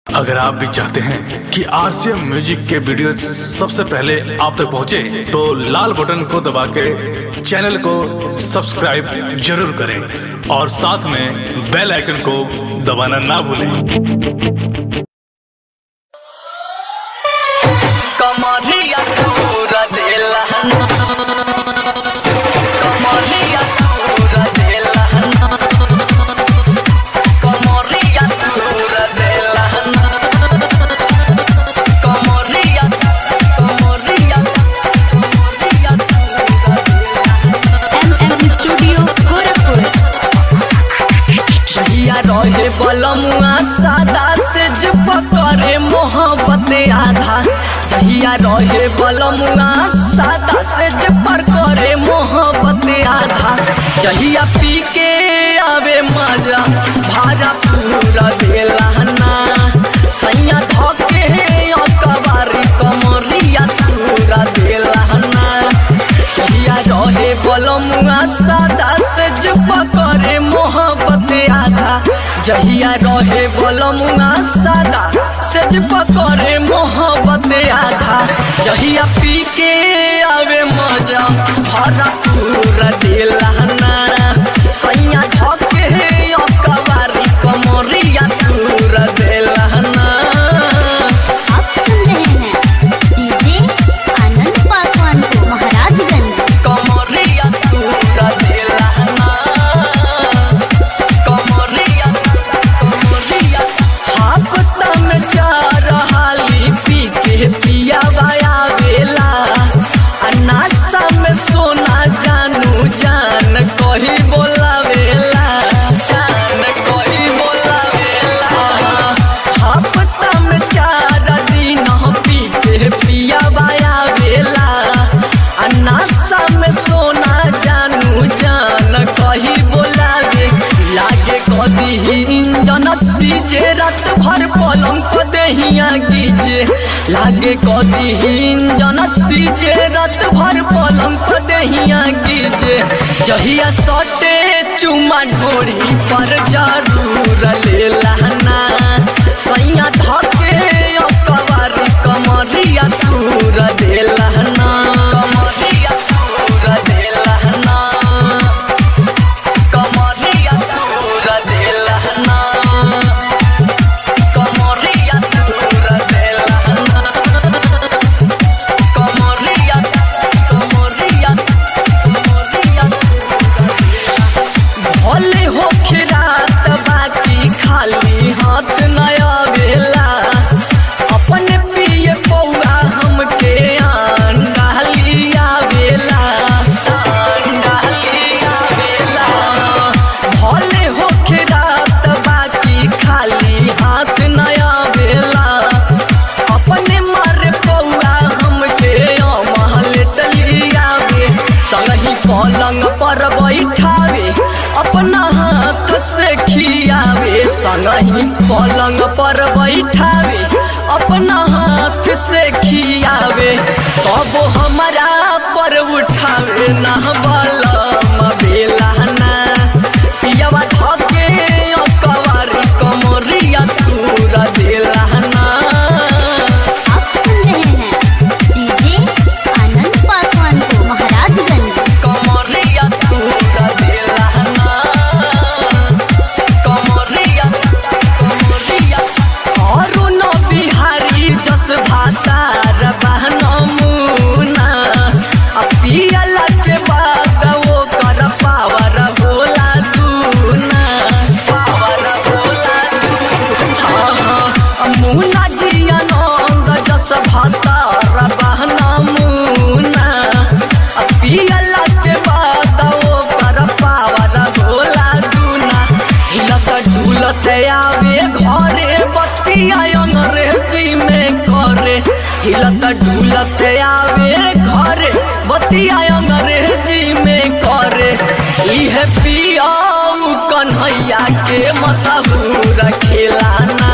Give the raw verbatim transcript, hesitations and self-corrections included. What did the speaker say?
अगर आप भी चाहते हैं कि आरसीएम म्यूजिक के वीडियो सबसे पहले आप तक पहुंचे, तो लाल बटन को दबा के चैनल को सब्सक्राइब जरूर करें और साथ में बेल आइकन को दबाना ना भूलें। कमरिया पूरा देला कमरिया पूरा देला कमरिया पूरा देला कमरिया कमरिया कमरिया एमएम स्टूडियो गोरखपुर। जहिया रहे बलमुआ सादा से जब करे मोहब्बत आधा, जहिया रहे बलमुआ सादा से जब करे मोहब्बत आधा, जहिया पी के आवे मजा भारा पूरा देला ना, सैया धके अकबारी कमरिया पूरा देला ना। जहिया रहे बलमुआ सादा से जब करे मोहब्बत आधा, जहिया रहे बलमुआ सादा से जब करे मोहब्बत आधा, जहिया पी के आवे मजा भरा पूरा देला ना, सैया धके अकबारी कमरिया पूरा देला ना। आप सुन रहे हैं डीजे आनंद पासवान को, महाराजगंज। कमरिया पूरा देला ना, कमरिया कमरिया हापता में चार हाली पी के पिया बाया बेला, अनासा में सोना जानू जान कही बोला बेला, जान कही बोला बेला। हापता में चार दिन पी के पिया बाया बेला, अनासा में सोना जानू जान कही बोला बे। लागे कदी इंजन सीजे रात भर पलंग को देहिया गीजे, लागे कदी इंजन सीजे रात भर पलंग को देहिया गीजे, जहिया सटे चुमा ढोरी पर जरूर लेला ना, सैया धके अकबारी कमरिया पूरा देला ना, कमरिया पूरा देला ना, कमरिया पूरा देला ना, कमरिया पूरा देला ना, कमरिया कमरिया कमरिया भले हो खिरात बाकी खाली हाथ नया बेला, अपने पिए पौआ हमके अंडा लिया बेला, अंडा लिया बेला। भले हो खिरात बाकी खाली हाथ नया बेला, अपने मारे पौआ हमके महलत लिया बे, संगही पलंग पर बैठावे अपना हाथ से खियावे, संगही पलंग पर बैठावे अपना हाथ से खियावे, तब हमारा पर उठावे ना बलम बेला ना, पियावा धके अकबारी कमरिया पूरा देला ना। आप सुन रहे हैं डीजे आनंद पासवान को, महाराजगंज। कमरिया पूरा देला ना, कमरिया कमरिया अरुण बिहारी जस भातार बहन मुना, आ पियला के बाद वो कर पावर बोला दूना, पावर बोला दूना। हाँ हाँ मुना जी आनंद जस भातार बहन मुना, आ पियला के बाद वो कर पावर बोला दूना, हिलत डुलत आवे घरे बतिया अंग्रेजी में करे, हिलत डुलत आवे घरे बतिया अंग्रेजी में करे, इहे पियाऊ कन्हैया के मशहूर खिलाना।